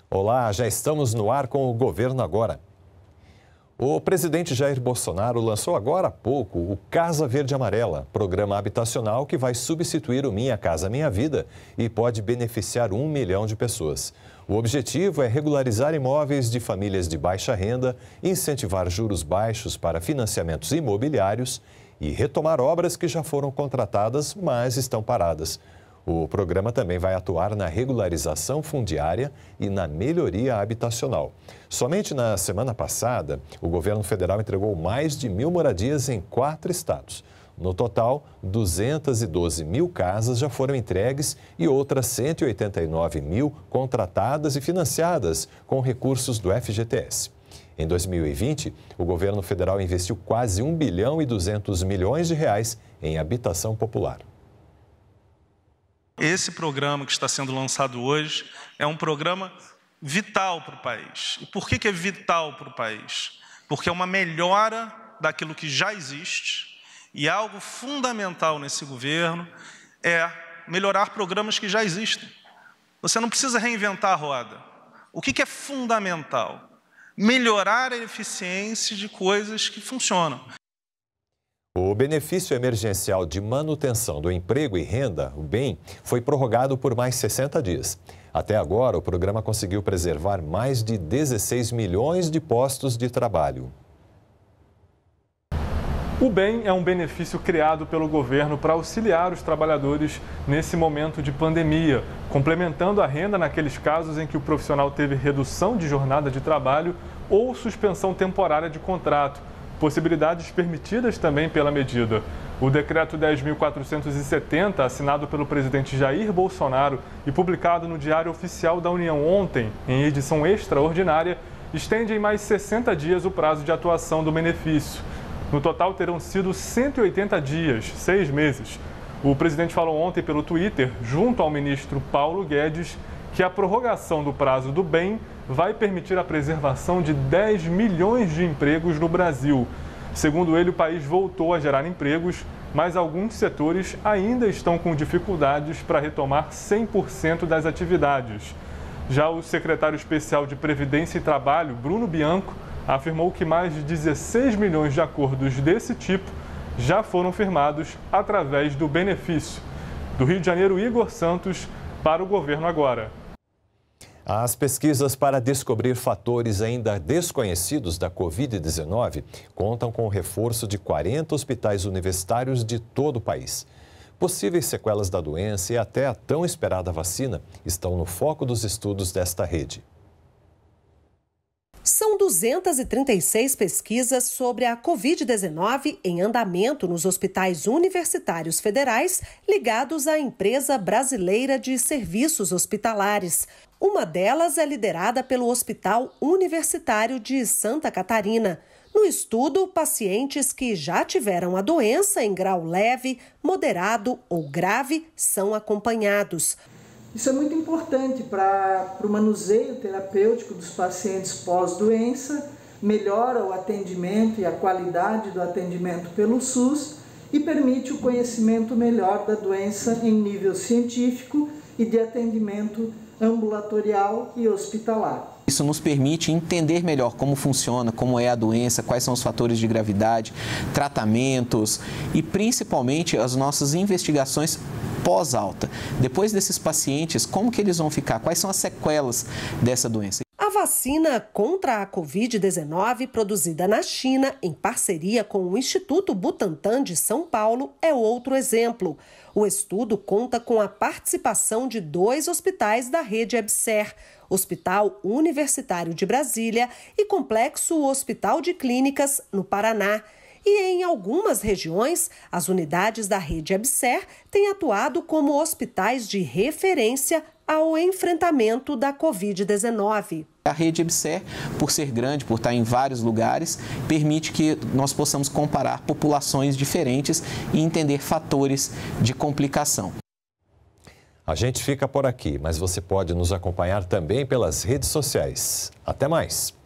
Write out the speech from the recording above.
Olá, já estamos no ar com o Governo Agora. O presidente Jair Bolsonaro lançou agora há pouco o Casa Verde Amarela, programa habitacional que vai substituir o Minha Casa Minha Vida e pode beneficiar 1 milhão de pessoas. O objetivo é regularizar imóveis de famílias de baixa renda, incentivar juros baixos para financiamentos imobiliários e retomar obras que já foram contratadas, mas estão paradas. O programa também vai atuar na regularização fundiária e na melhoria habitacional. Somente na semana passada, o governo federal entregou mais de 1.000 moradias em 4 estados. No total, 212 mil casas já foram entregues e outras 189 mil contratadas e financiadas com recursos do FGTS. Em 2020, o governo federal investiu quase 1 bilhão e 200 milhões de reais em habitação popular. Esse programa que está sendo lançado hoje é um programa vital para o país. E por que é vital para o país? Porque é uma melhora daquilo que já existe e algo fundamental nesse governo é melhorar programas que já existem. Você não precisa reinventar a roda. O que é fundamental? Melhorar a eficiência de coisas que funcionam. O benefício emergencial de manutenção do emprego e renda, o BEM, foi prorrogado por mais 60 dias. Até agora, o programa conseguiu preservar mais de 16 milhões de postos de trabalho. O BEM é um benefício criado pelo governo para auxiliar os trabalhadores nesse momento de pandemia, complementando a renda naqueles casos em que o profissional teve redução de jornada de trabalho ou suspensão temporária de contrato. Possibilidades permitidas também pela medida. O decreto 10.470, assinado pelo presidente Jair Bolsonaro e publicado no Diário Oficial da União ontem, em edição extraordinária, estende em mais 60 dias o prazo de atuação do benefício. No total, terão sido 180 dias, 6 meses. O presidente falou ontem pelo Twitter, junto ao ministro Paulo Guedes, que a prorrogação do prazo do BEM vai permitir a preservação de 10 milhões de empregos no Brasil. Segundo ele, o país voltou a gerar empregos, mas alguns setores ainda estão com dificuldades para retomar 100% das atividades. Já o secretário especial de Previdência e Trabalho, Bruno Bianco, afirmou que mais de 16 milhões de acordos desse tipo já foram firmados através do benefício. Do Rio de Janeiro, Igor Santos, para o Governo Agora. As pesquisas para descobrir fatores ainda desconhecidos da Covid-19 contam com o reforço de 40 hospitais universitários de todo o país. Possíveis sequelas da doença e até a tão esperada vacina estão no foco dos estudos desta rede. São 236 pesquisas sobre a Covid-19 em andamento nos hospitais universitários federais ligados à Empresa Brasileira de Serviços Hospitalares. Uma delas é liderada pelo Hospital Universitário de Santa Catarina. No estudo, pacientes que já tiveram a doença em grau leve, moderado ou grave são acompanhados. Isso é muito importante para o manuseio terapêutico dos pacientes pós-doença, melhora o atendimento e a qualidade do atendimento pelo SUS e permite o conhecimento melhor da doença em nível científico e de atendimento ambulatorial e hospitalar. Isso nos permite entender melhor como funciona, como é a doença, quais são os fatores de gravidade, tratamentos e principalmente as nossas investigações pós-alta. Depois desses pacientes, como que eles vão ficar? Quais são as sequelas dessa doença? A vacina contra a Covid-19, produzida na China, em parceria com o Instituto Butantan de São Paulo, é outro exemplo. O estudo conta com a participação de 2 hospitais da rede EBSER, Hospital Universitário de Brasília e Complexo Hospital de Clínicas, no Paraná. E em algumas regiões, as unidades da rede EBSER têm atuado como hospitais de referência ao enfrentamento da Covid-19. A rede EBSER, por ser grande, por estar em vários lugares, permite que nós possamos comparar populações diferentes e entender fatores de complicação. A gente fica por aqui, mas você pode nos acompanhar também pelas redes sociais. Até mais!